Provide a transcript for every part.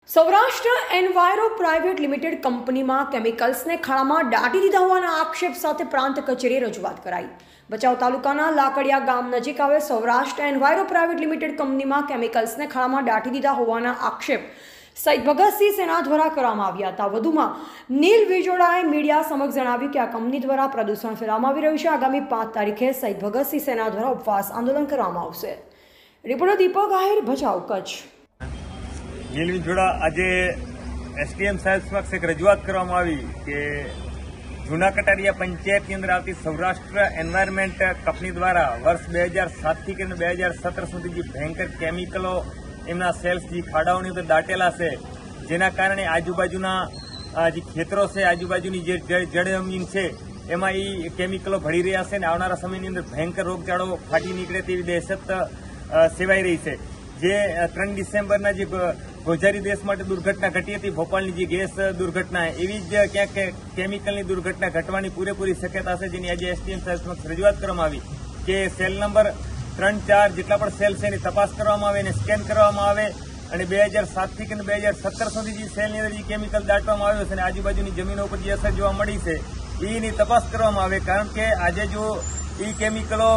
Saurashtra enviro private limited કંપનીમાં કેમિકલ્સને ખાડામાં દાટી દીધા હોવાના આક્ષેપ સાથે પ્રાંત કચેરીએ રજૂઆત કરાઈ। ભચાઉ તાલુકાના લાકડિયા ગામ નજીક આવેલ સૌરાષ્ટ્ર એન્વાયરો પ્રાઇવેટ લિમિટેડ કંપનીમાં કેમિકલ્સને ખાડામાં દાટી દીધા હોવાના આક્ષેપ સહિત ભગતસિંહ સેના દ્વારા કરવામાં આવ્યા હતા। વધુમાં નીલ વિજોડાએ મીડિયા સમક્ષ જણાવ્યું કે આ કંપની દ્વારા પ્રદૂષણ ફેલાવવામાં આવી રહ્યું છે। આગામી 5 તારીખે સહિત ભગતસિંહ સેના દ્વારા ઉપવાસ આંદોલન કરવામાં આવશે। રિપોર્ટર દીપક આહિર, ભચાઉ, કચ્છ। નીલ વિજોડા આજે એસડીએમ સાહેબ સમક્ષ એક રજૂઆત કરવામાં આવી કે જૂના કટારિયા પંચાયતની અંદર આવતી સૌરાષ્ટ્ર એન્વાયરમેન્ટ કંપની દ્વારા વર્ષ 2007 થી કરીને 2017 સુધી જે ભયંકર કેમિકલો એમના સેલ્સ જે ખાડાઓની અંદર દાટેલા છે, જેના કારણે આજુબાજુના જે ખેતરો છે, આજુબાજુની જે જળ જમીન છે એમાં એ કેમિકલો ભળી રહ્યા છે અને આવનારા સમયની અંદર ભયંકર રોગચાળો ફાટી નીકળે તેવી દહેશત સેવાઈ રહી છે। જે 3 ડિસેમ્બરના જે ગોઝારી દેશ માટે દુર્ઘટના ઘટી હતી, ભોપાલની જે ગેસ દુર્ઘટના, એવી જ ક્યાંક કેમિકલની દુર્ઘટના ઘટવાની પૂરેપૂરી શક્યતા છે, જેની આજે એસડીએમ સાહેબ સમક્ષ રજૂઆત કરવામાં આવી કે સેલ નંબર 3, 4 જેટલા પણ સેલ છે એની તપાસ કરવામાં આવે, એને સ્કેન કરવામાં આવે અને 2007 થી 2017 સુધી જે સેલની અંદર જે કેમિકલ દાટવામાં આવ્યો છે અને આજુબાજુની જમીનો ઉપર જે અસર જોવા મળી છે એની તપાસ કરવામાં આવે। કારણ કે આજે જો એ કેમિકલો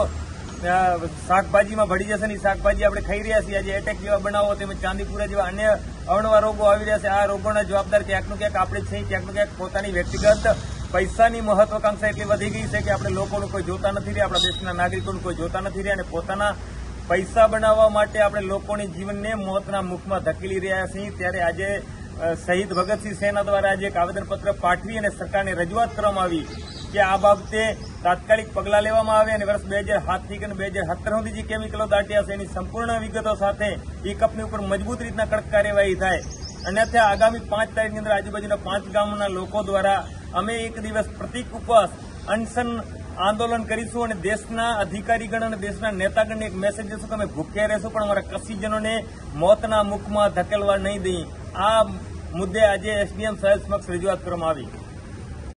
શાકભાજીમાં ભળી જશે ને, શાકભાજી આપણે ખાઈ રહ્યા છીએ, આજે એટેક જેવા બનાવો તેમજ ચાંદીપુરા જેવા અન્ય અવનવા રોગો આવી રહ્યા છે। આ રોગોના જવાબદાર ક્યાંકનું ક્યાંક આપણે છીએ, ક્યાંકનું ક્યાંક પોતાની વ્યક્તિગત પૈસાની મહત્વાકાંક્ષા એટલી વધી ગઈ છે કે આપણે લોકોનું કોઈ જોતા નથી રહ્યા, આપણા દેશના નાગરિકોનું કોઈ જોતા નથી રહ્યા અને પોતાના પૈસા બનાવવા માટે આપણે લોકોની જીવનને મોતના મુખમાં ધકેલી રહ્યા છીએ। ત્યારે આજે શહીદ ભગતસિંહ સેના દ્વારા આજે એક આવેદનપત્ર પાઠવી અને સરકારને રજૂઆત કરવામાં આવી કે આ બાબતે તાત્કાલિક પગલાં લેવામાં આવે અને વર્ષ 2007 થી 2017 સુધી જે કેમિકલો દાટ્યા છે એની સંપૂર્ણ વિગતો સાથે એ કંપની ઉપર મજબૂત રીતના કડક કાર્યવાહી થાય। અન્યથા આગામી 5 તારીખની અંદર આજુબાજુના 5 ગામના લોકો દ્વારા અમે એક દિવસ પ્રતિક ઉપવાસ અનશન આંદોલન કરીશું અને દેશના અધિકારીગણ અને દેશના નેતાગણને એક મેસેજ દેશું કે અમે ભૂખ્યા રહેશું પણ અમારા કસીજનોને મોતના મુખમાં ધકેલવા નહીં દઈએ। આ મુદ્દે આજે એસડીએમ સાહેબ સમક્ષ રજૂઆત કરવામાં આવી।